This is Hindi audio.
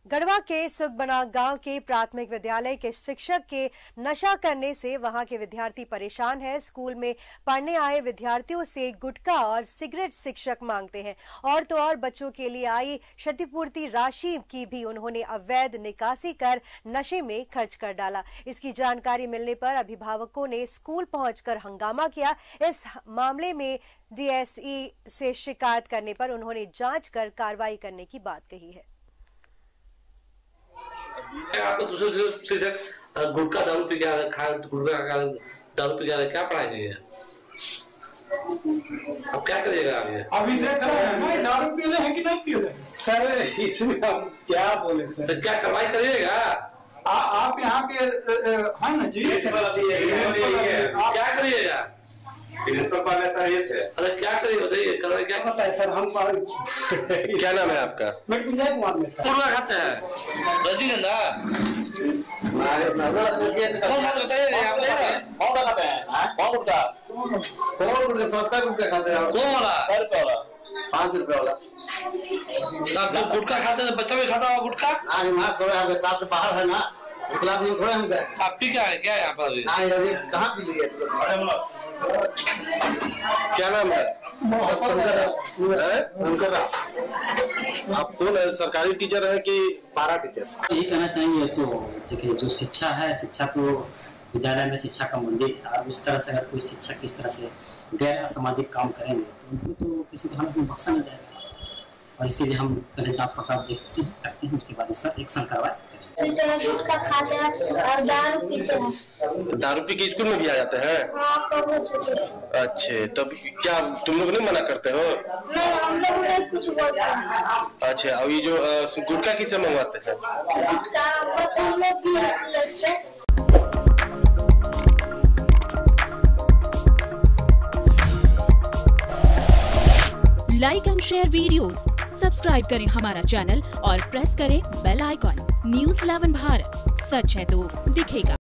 गढ़वा के सुगबना गांव के प्राथमिक विद्यालय के शिक्षक के नशा करने से वहां के विद्यार्थी परेशान हैं। स्कूल में पढ़ने आए विद्यार्थियों से गुटखा और सिगरेट शिक्षक मांगते हैं और तो और बच्चों के लिए आई क्षतिपूर्ति राशि की भी उन्होंने अवैध निकासी कर नशे में खर्च कर डाला। इसकी जानकारी मिलने पर अभिभावकों ने स्कूल पहुंचकर हंगामा किया। इस मामले में डीएसई से शिकायत करने पर उन्होंने जांच कर कार्रवाई करने की बात कही है। आपको दूसरे शिक्षक गुटखा दारू पी गया, गुटखा दारू पी गया, क्या पढ़ाएंगे? अब क्या करिएगा? अभी देख रहे हैं ना, दारू पी रहे हैं कि नहीं पी रहे हैं? सर इसमें हम क्या बोले सर? तो क्या कार्रवाई करिएगा? आप यहाँ के है ना जी, क्या करिएगा? अरे क्या करिए बताइए, कार्रवाई क्या पता है सर? हम क्या नाम है आपका? मृत्युंजय कुमार पूर्वा खाते हैं रजनीगंधा कौन खाते बताइए? आप कौन खाते हैं? कौन गुटखा सस्ता गुटखा खाते हैं? कौन वाला? 5 रुपए वाला। आप गुटखा खाते हैं? बच्चा भी खाता होगा गुटखा? थोड़ा क्लास से बाहर है ना, क्लास में थोड़ा हम गए। आप पी क्या है? क्या है यहाँ पर? अभी कहाँ पी लिए? क्या नाम है? शंकर। आप कौन है? सरकारी टीचर है कि पारा टीचर? यही कहना चाहेंगे तो देखिए, जो शिक्षा है, शिक्षा तो विद्यालय में शिक्षा का मंदिर है और उस तरह से अगर कोई शिक्षक इस तरह से गैर असामाजिक काम करेंगे तो उनको तो किसी भी हालत में बख्शा नहीं जाएगा। और इसके लिए हम पहले जांच पड़ताल करते हैं, उसके बाद इसका एक्शन कार्रवाई करेंगे। गुटखा खाते हैं और दारू पीते हैं। दारू पी के स्कूल में भी आ जाते हैं? अच्छे, तब क्या तुम लोग नहीं मना करते हो? नहीं, हम लोग नहीं कुछ बोलते हैं। अच्छा, और ये जो गुटखा किससे मंगवाते हैं? गुटखा बस हम लोग भी like and share videos, subscribe करें हमारा चैनल और प्रेस करें बेल आइकॉन। न्यूज़ 11 भारत, सच है तो दिखेगा।